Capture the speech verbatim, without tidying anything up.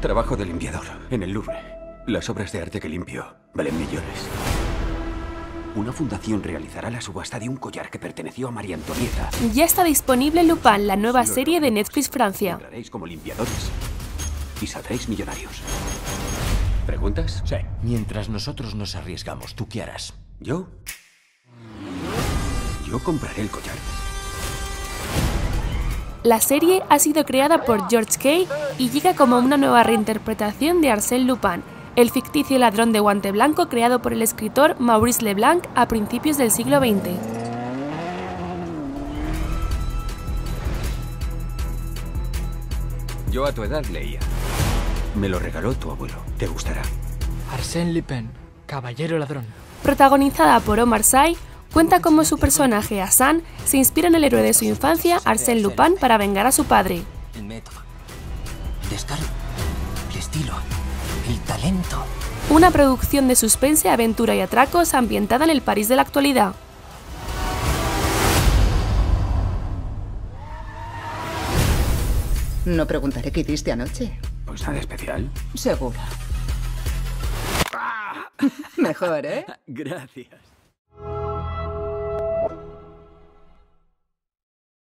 Trabajo de limpiador en el Louvre. Las obras de arte que limpio valen millones. Una fundación realizará la subasta de un collar que perteneció a María Antonieta. Ya está disponible Lupin, la nueva serie de Netflix Francia. Entraréis como limpiadores y saldréis millonarios. ¿Preguntas? Sí. Mientras nosotros nos arriesgamos, ¿tú qué harás? ¿Yo? Yo compraré el collar. La serie ha sido creada por George Kay y llega como una nueva reinterpretación de Arsène Lupin, el ficticio ladrón de guante blanco creado por el escritor Maurice Leblanc a principios del siglo veinte. Yo a tu edad leía. Me lo regaló tu abuelo. Te gustará. Arsène Lupin, caballero ladrón. Protagonizada por Omar Sy, cuenta cómo su personaje, Hassan, se inspira en el héroe de su infancia, Arsène Lupin, para vengar a su padre. El método, el descaro, el estilo, el talento. Una producción de suspense, aventura y atracos ambientada en el París de la actualidad. No preguntaré qué hiciste anoche. Pues nada especial. Seguro. Mejor, ¿eh? Gracias.